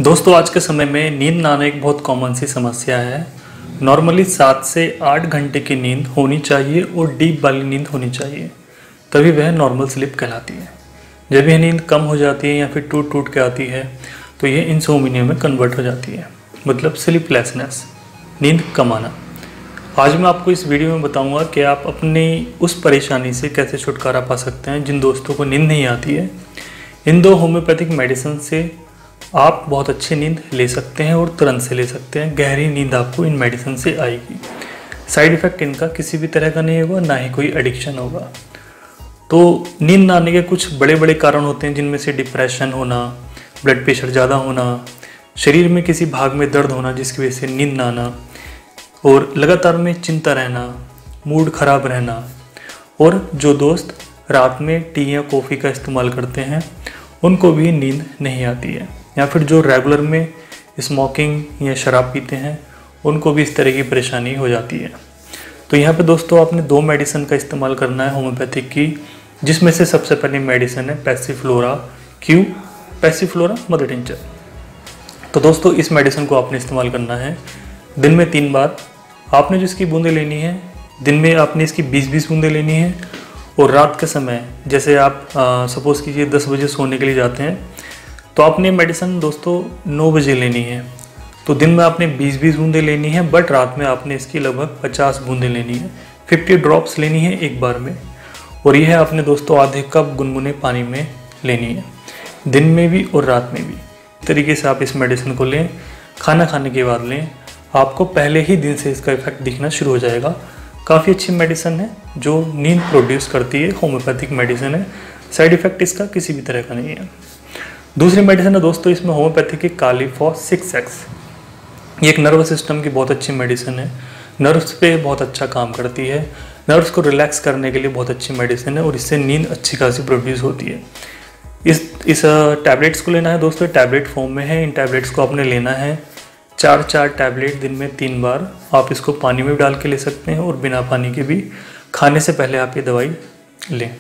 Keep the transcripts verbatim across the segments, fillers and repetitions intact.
दोस्तों आज के समय में नींद ना आना एक बहुत कॉमन सी समस्या है। नॉर्मली सात से आठ घंटे की नींद होनी चाहिए और डीप वाली नींद होनी चाहिए, तभी वह नॉर्मल स्लीप कहलाती है। जब यह नींद कम हो जाती है या फिर टूट टूट के आती है तो यह इंसोम्निया में कन्वर्ट हो जाती है, मतलब स्लीपलेसनेस, नींद कम आना। आज मैं आपको इस वीडियो में बताऊंगा कि आप अपनी उस परेशानी से कैसे छुटकारा पा सकते हैं जिन दोस्तों को नींद नहीं आती है। इन दो होम्योपैथिक मेडिसिन से आप बहुत अच्छी नींद ले सकते हैं और तुरंत से ले सकते हैं। गहरी नींद आपको इन मेडिसिन से आएगी। साइड इफ़ेक्ट इनका किसी भी तरह का नहीं होगा, ना ही कोई एडिक्शन होगा। तो नींद ना आने के कुछ बड़े बड़े कारण होते हैं, जिनमें से डिप्रेशन होना, ब्लड प्रेशर ज़्यादा होना, शरीर में किसी भाग में दर्द होना जिसकी वजह से नींद ना आना, और लगातार में चिंता रहना, मूड ख़राब रहना। और जो दोस्त रात में टी या कॉफ़ी का इस्तेमाल करते हैं उनको भी नींद नहीं आती है, या फिर जो रेगुलर में स्मोकिंग या शराब पीते हैं उनको भी इस तरह की परेशानी हो जाती है। तो यहाँ पे दोस्तों आपने दो मेडिसिन का इस्तेमाल करना है होम्योपैथिक की, जिसमें से सबसे पहली मेडिसिन है passiflora Q passiflora mother tincture. तो दोस्तों इस मेडिसिन को आपने इस्तेमाल करना है दिन में तीन बार। आपने जो इसकी बूंदें लेनी है, दिन में आपने इसकी बीस बीस बूंदें लेनी है, और रात के समय जैसे आप सपोज़ कीजिए दस बजे सोने के लिए जाते हैं तो आपने मेडिसिन दोस्तों नौ बजे लेनी है। तो दिन में आपने बीस बीस बूंदें लेनी है, बट रात में आपने इसकी लगभग पचास बूंदें लेनी है, पचास ड्रॉप्स लेनी है एक बार में। और यह आपने दोस्तों आधे कप गुनगुने पानी में लेनी है, दिन में भी और रात में भी। इस तरीके से आप इस मेडिसिन को लें, खाना खाने के बाद लें। आपको पहले ही दिन से इसका इफेक्ट दिखना शुरू हो जाएगा। काफ़ी अच्छी मेडिसिन है जो नींद प्रोड्यूस करती है, होम्योपैथिक मेडिसिन है। साइड इफ़ेक्ट इसका किसी भी तरह का नहीं है। दूसरी मेडिसिन है दोस्तों इसमें होम्योपैथिक की कालीफॉस सिक्स एक्स। ये एक नर्वस सिस्टम की बहुत अच्छी मेडिसिन है, नर्व्स पे बहुत अच्छा काम करती है, नर्व्स को रिलैक्स करने के लिए बहुत अच्छी मेडिसिन है, और इससे नींद अच्छी खासी प्रोड्यूस होती है। इस इस टैबलेट्स को लेना है दोस्तों, टैबलेट फॉर्म में है। इन टैबलेट्स को आपने लेना है चार चार टैबलेट दिन में तीन बार। आप इसको पानी में डाल के ले सकते हैं और बिना पानी के भी। खाने से पहले आप ये दवाई लें।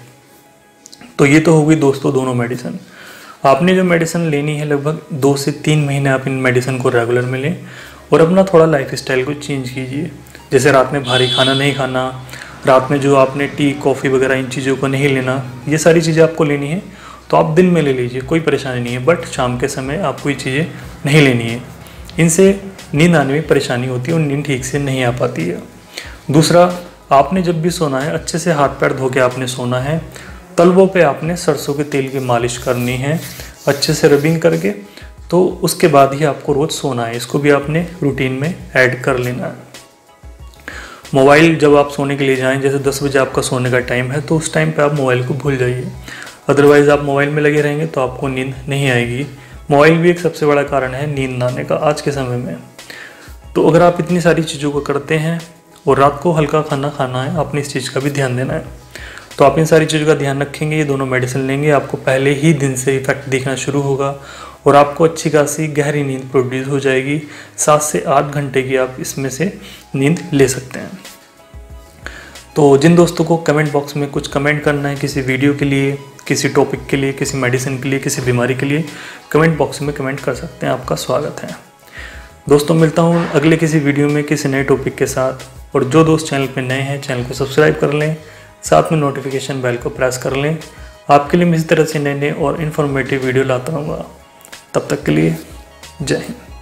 तो ये तो होगी दोस्तों दोनों मेडिसिन। आपने जो मेडिसिन लेनी है लगभग दो से तीन महीने आप इन मेडिसिन को रेगुलर में लें, और अपना थोड़ा लाइफ स्टाइल को चेंज कीजिए। जैसे रात में भारी खाना नहीं खाना, रात में जो आपने टी कॉफ़ी वगैरह इन चीज़ों को नहीं लेना। ये सारी चीज़ें आपको लेनी है तो आप दिन में ले लीजिए, कोई परेशानी नहीं है, बट शाम के समय आपको ये चीज़ें नहीं लेनी है। इनसे नींद आने में परेशानी होती है और नींद ठीक से नहीं आ पाती है। दूसरा, आपने जब भी सोना है अच्छे से हाथ पैर धो के आपने सोना है। तलवों पे आपने सरसों के तेल की मालिश करनी है अच्छे से रबिंग करके। तो उसके बाद ही आपको रोज़ सोना है। इसको भी आपने रूटीन में ऐड कर लेना है। मोबाइल जब आप सोने के लिए जाएं, जैसे दस बजे आपका सोने का टाइम है, तो उस टाइम पे आप मोबाइल को भूल जाइए। अदरवाइज़ आप मोबाइल में लगे रहेंगे तो आपको नींद नहीं आएगी। मोबाइल भी एक सबसे बड़ा कारण है नींद ना आने का आज के समय में। तो अगर आप इतनी सारी चीज़ों को करते हैं और रात को हल्का खाना खाना है, आपने इस चीज़ का भी ध्यान देना है। तो आप इन सारी चीज़ों का ध्यान रखेंगे, ये दोनों मेडिसिन लेंगे, आपको पहले ही दिन से इफेक्ट दिखना शुरू होगा और आपको अच्छी खासी गहरी नींद प्रोड्यूस हो जाएगी। सात से आठ घंटे की आप इसमें से नींद ले सकते हैं। तो जिन दोस्तों को कमेंट बॉक्स में कुछ कमेंट करना है किसी वीडियो के लिए, किसी टॉपिक के लिए, किसी मेडिसिन के लिए, किसी बीमारी के लिए, कमेंट बॉक्स में कमेंट कर सकते हैं। आपका स्वागत है दोस्तों। मिलता हूँ अगले किसी वीडियो में किसी नए टॉपिक के साथ। और जो दोस्त चैनल पे नए हैं चैनल को सब्सक्राइब कर लें, साथ में नोटिफिकेशन बेल को प्रेस कर लें। आपके लिए मैं इस तरह से नए नए और इन्फॉर्मेटिव वीडियो लाता रहूँगा। तब तक के लिए जय हिंद।